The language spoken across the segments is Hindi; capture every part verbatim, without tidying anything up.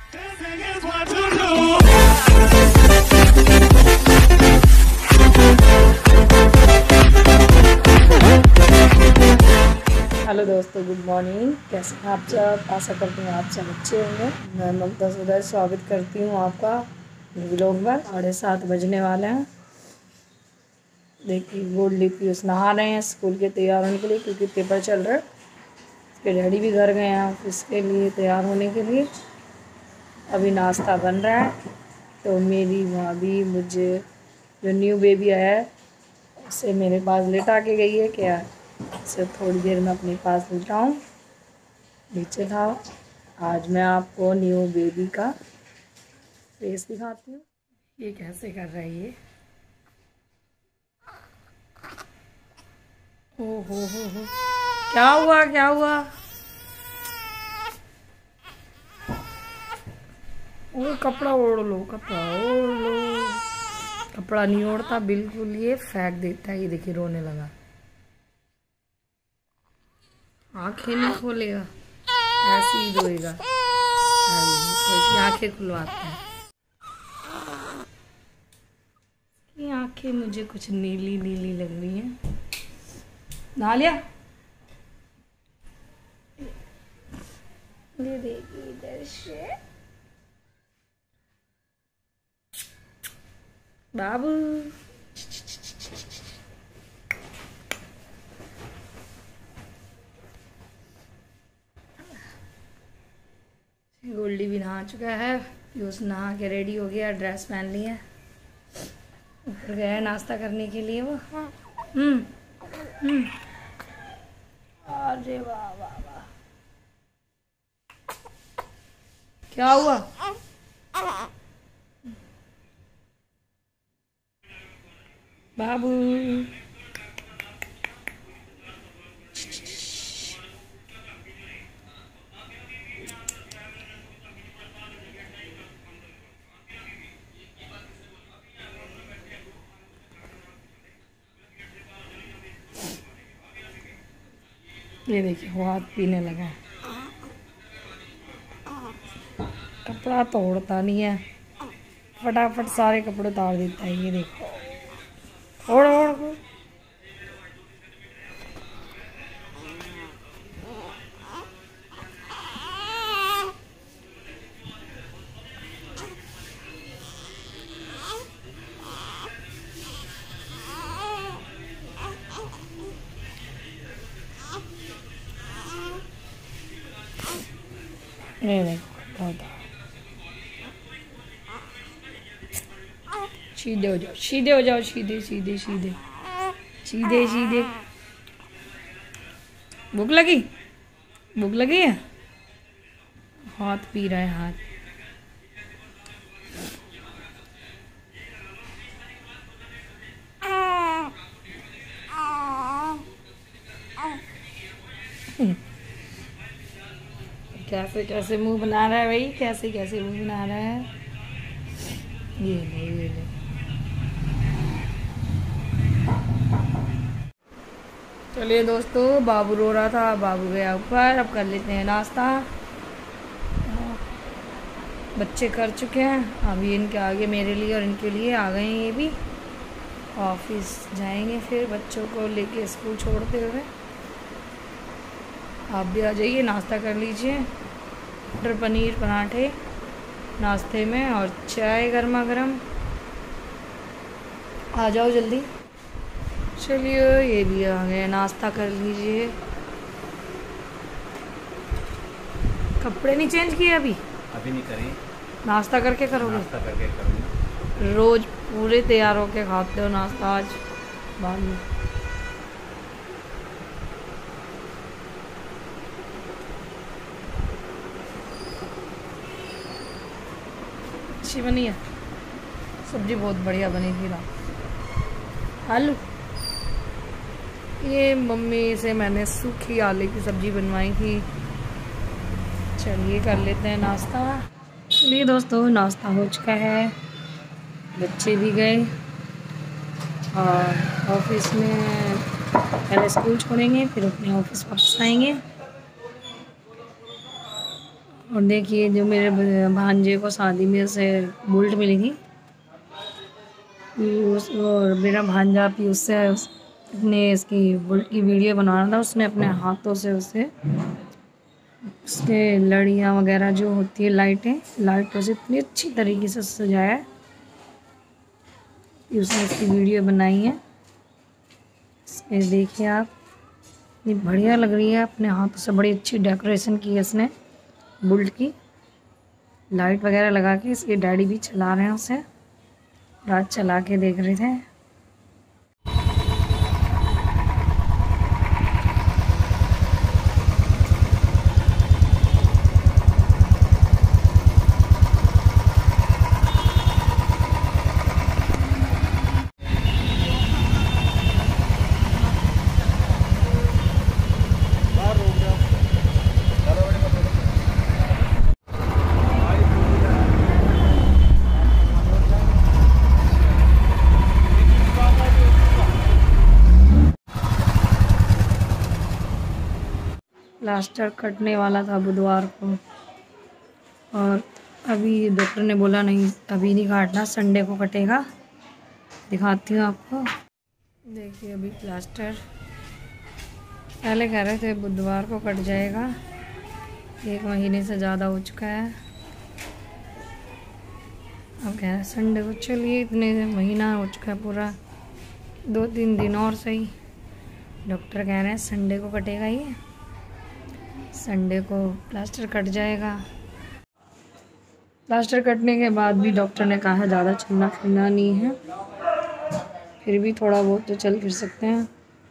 हेलो दोस्तों, गुड मॉर्निंग। कैसे हैं आप सब? आशा करती हूँ आप सब अच्छे होंगे। मैं ममता सुधा स्वागत करती हूँ आपका व्लॉग में। साढ़े सात बजने वाले हैं। देखिए, गोल्डी पीयूष नहा रहे हैं स्कूल के तैयार होने के लिए, क्योंकि पेपर चल रहा है। उसके डैडी भी घर गए हैं ऑफिस के लिए तैयार होने के लिए। अभी नाश्ता बन रहा है। तो मेरी भाभी मुझे, जो न्यू बेबी आया है, उसे मेरे पास लेटा के गई है। क्या इसे थोड़ी देर में अपने पास लेटाऊँ। नीचे था। आज मैं आपको न्यू बेबी का फेस दिखाती हूँ। ये कैसे कर रही है। ओ हो हो हो, क्या हुआ क्या हुआ? ओ, कपड़ा ओढ़ लो, कपड़ा ओढ़ लो। कपड़ा नहीं ओढ़ता बिल्कुल, ये फेंक देता है। ये देखिए, रोने लगा। आंखें नहीं खोलेगा, ऐसे ही रोएगा। तो इसकी आंखें खुलवाते हैं। ये आंखें मुझे कुछ नीली नीली लग रही हैं। नहा लिया? ये देखिए इधर से बाबू। गोल्डी भी नहा चुका है। पीयूष नहा के रेडी हो गया, ड्रेस पहन लिया, ऊपर गया है नाश्ता करने के लिए वो। हम्म हम्म अरे वाह वाह वाह, क्या हुआ? बाबू ये देखिए, वो हाथ पीने लगा। कपड़ा तोड़ता नहीं है, फटाफट सारे कपड़े उतार देता है। ये देखो, ओढ़ ओढ़। ये देखो, सीधे हो जाओ, सीधे हो जाओ, सीधे सीधे सीधे सीधे सीधे। भूख लगी? भूख लगी है? हाथ पी रहा है, हाथ। कैसे कैसे मुंह बना रहा है भाई, कैसे कैसे मुंह बना रहा है। ये ले ये ले। चलिए दोस्तों, बाबू रो रहा था, बाबू गया ऊपर। अब कर लेते हैं नाश्ता। बच्चे कर चुके हैं, अभी इनके आगे मेरे लिए और इनके लिए आ गए हैं। ये भी ऑफिस जाएंगे फिर बच्चों को लेके स्कूल छोड़ते हुए। आप भी आ जाइए, नाश्ता कर लीजिए। मटर पनीर पराठे नाश्ते में, और चाय गर्मा गर्म। आ जाओ जल्दी। चलिए, ये भी आ गए, नाश्ता कर लीजिए। कपड़े नहीं चेंज किए अभी? अभी नहीं करें, नाश्ता करके करोगे? नाश्ता करके करूँगा। रोज पूरे तैयार होके खाते हो नाश्ता, आज बाद में। अच्छी बनी है सब्जी, बहुत बढ़िया बनी थी ना। आलू, ये मम्मी से मैंने सूखी आलू की सब्जी बनवाई थी। चलिए कर लेते हैं नाश्ता। चलिए दोस्तों, नाश्ता हो चुका है, बच्चे भी गए और ऑफिस में पहले स्कूल छोड़ेंगे, फिर अपने ऑफिस वापस आएंगे। और देखिए जो मेरे भांजे को शादी में से बुलेट मिली थी, पीयूष, और मेरा भांजा पीयूष से अपने इसकी बुलेट की वीडियो बनाना था। उसने अपने हाथों से उसे उसके लड़ियाँ वगैरह जो होती है, लाइटें लाइटों से इतनी अच्छी तरीके से सजाया है कि उसने इसकी वीडियो बनाई है। इसमें देखिए आप, इतनी बढ़िया लग रही है। अपने हाथों से बड़ी अच्छी डेकोरेशन की है इसने बुलेट की, लाइट वगैरह लगा के। इसके डैडी भी चला रहे हैं उसे, रात चला के देख रहे थे। प्लास्टर कटने वाला था बुधवार को, और अभी डॉक्टर ने बोला नहीं अभी नहीं काटना, संडे को कटेगा। दिखाती हूँ आपको। देखिए अभी प्लास्टर, पहले कह रहे थे बुधवार को कट जाएगा, एक महीने से ज़्यादा हो चुका है। अब कह रहे हैं संडे को। चलिए इतने महीना हो चुका है पूरा, दो तीन दिन और सही। डॉक्टर कह रहे हैं संडे को कटेगा, ये संडे को प्लास्टर कट जाएगा। प्लास्टर कटने के बाद भी डॉक्टर ने कहा है ज़्यादा चलना फिरना नहीं है, फिर भी थोड़ा बहुत तो चल फिर सकते हैं।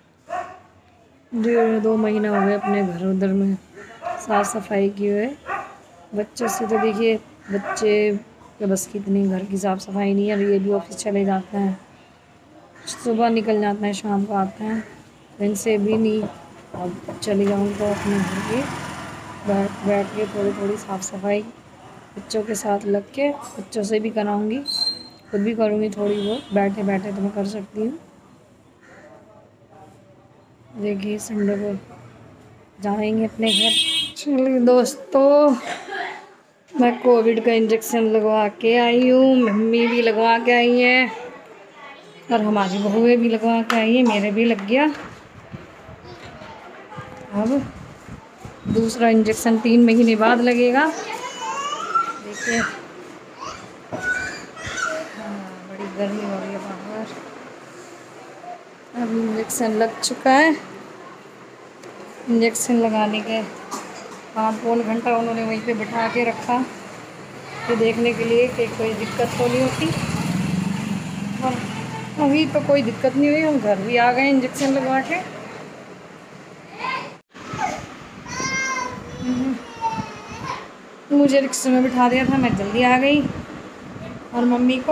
डेढ़ दो महीना हो गए अपने घर उधर में साफ़ सफाई की हुए। बच्चों से तो देखिए, बच्चे के बस की इतनी घर की साफ़ सफाई नहीं है। ये भी ऑफिस चले जाते हैं, सुबह निकल जाते हैं, शाम को आते हैं, इनसे भी नहीं। अब चली जाऊँ तो अपने घर के बैठ बैठ के थोड़ी थोड़ी साफ़ सफाई बच्चों के साथ लग के, बच्चों से भी कराऊंगी, खुद भी करूँगी थोड़ी बहुत, बैठे बैठे तो मैं कर सकती हूँ। देखिए संडे को जाएंगे अपने घर। चलिए दोस्तों, मैं कोविड का इंजेक्शन लगवा के आई हूँ, मम्मी भी लगवा के आई है, और हमारी बहुएँ भी लगवा के आई है, मेरे भी लग गया। अब दूसरा इंजेक्शन तीन महीने बाद लगेगा। देखिए हाँ, बड़ी गर्मी हो रही है बाहर। अब इंजेक्शन लग चुका है। इंजेक्शन लगाने के हाँ पौन घंटा उन्होंने वहीं पे बिठा के रखा, तो देखने के लिए कि कोई दिक्कत तो नहीं होती। और अभी तो कोई दिक्कत नहीं हुई, हम घर भी आ गए इंजेक्शन लगवा के। मुझे रिक्शे में बिठा दिया था, मैं जल्दी आ गई, और मम्मी को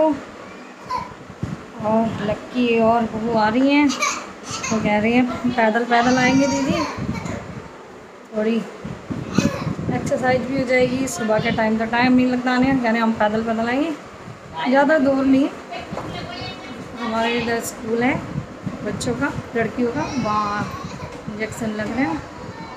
और लक्की और बहू आ रही हैं, तो कह रही हैं पैदल पैदल आएंगे दीदी, थोड़ी एक्सरसाइज भी हो जाएगी। सुबह के टाइम तो टाइम नहीं लगता आने, कहने हम पैदल पैदल आएंगे, ज़्यादा दूर नहीं। हमारे इधर स्कूल है बच्चों का, लड़कियों का, वहाँ इंजेक्शन लग रहे हैं,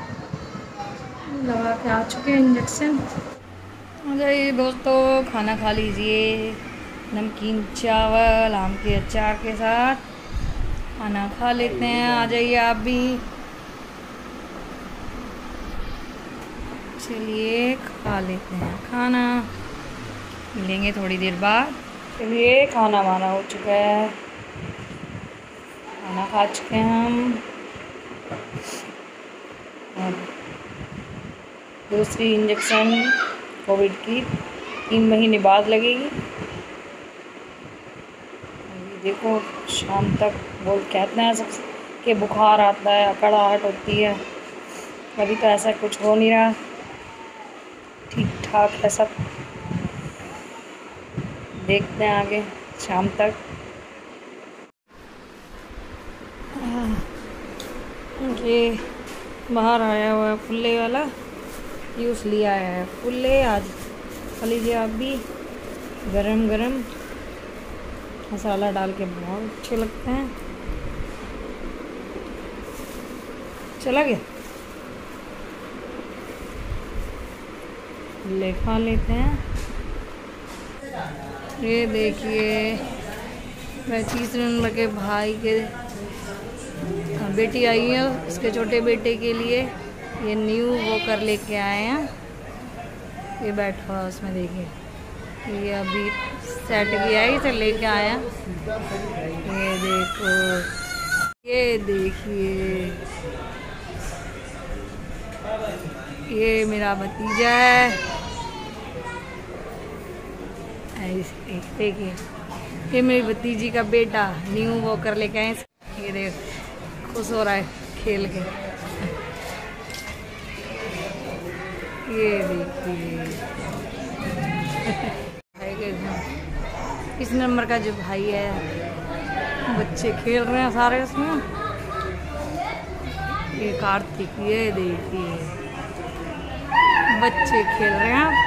लगा के आ चुके हैं इंजेक्शन। आ जाइए दोस्तों, खाना खा लीजिए, नमकीन चावल आम के अचार के साथ खाना खा लेते हैं। आ जाइए आप भी, चलिए खा लेते हैं खाना, मिलेंगे थोड़ी देर बाद। चलिए खाना वाना हो चुका है, खाना खा चुके हैं हम। और दूसरी इंजेक्शन कोविड की तीन महीने बाद लगेगी। देखो शाम तक बोल कहते हैं सब कि बुखार आता है, अकड़ाहट होती है, अभी तो ऐसा कुछ हो नहीं रहा, ठीक ठाक है सब। देखते हैं आगे शाम तक। ये बाहर आया हुआ है फुल्ले वाला, यूस लिया है फुल्ले, आज खा लीजिए आप भी, गरम गरम मसाला डाल के बहुत अच्छे लगते हैं। चला गया ले खा लेते हैं। ये देखिए मैं तीसरे नंबर के भाई के बेटी आई है, उसके छोटे बेटे के लिए ये न्यू वॉकर लेके आए हैं। ये बैठा हुआ उसमें देखिए, ये अभी सेट किया है, इसे लेके आया। ये देखो, ये देखिए, ये मेरा भतीजा है। देखिए ये मेरी भतीजी का बेटा न्यू वॉकर लेके आए। ये देख खुश हो रहा है खेल के। ये देखिए भाई के घर इस नंबर का जो भाई है, बच्चे खेल रहे हैं सारे उसमें। ये कार्तिक, ये देखिए बच्चे खेल रहे हैं।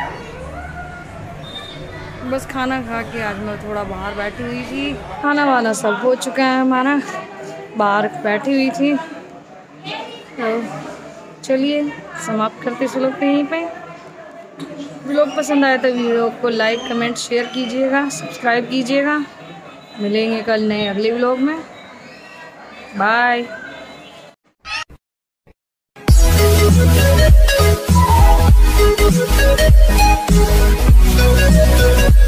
बस खाना खा के आज मैं थोड़ा बाहर बैठी हुई थी। खाना वाना सब हो चुका है हमारा, बाहर बैठी हुई थी। तो चलिए समाप्त करते चलोग पे यहीं पे। व्लॉग पसंद आया तो वीडियो को लाइक कमेंट शेयर कीजिएगा, सब्सक्राइब कीजिएगा। मिलेंगे कल नए अगले व्लॉग में। Bye. We'll be right back.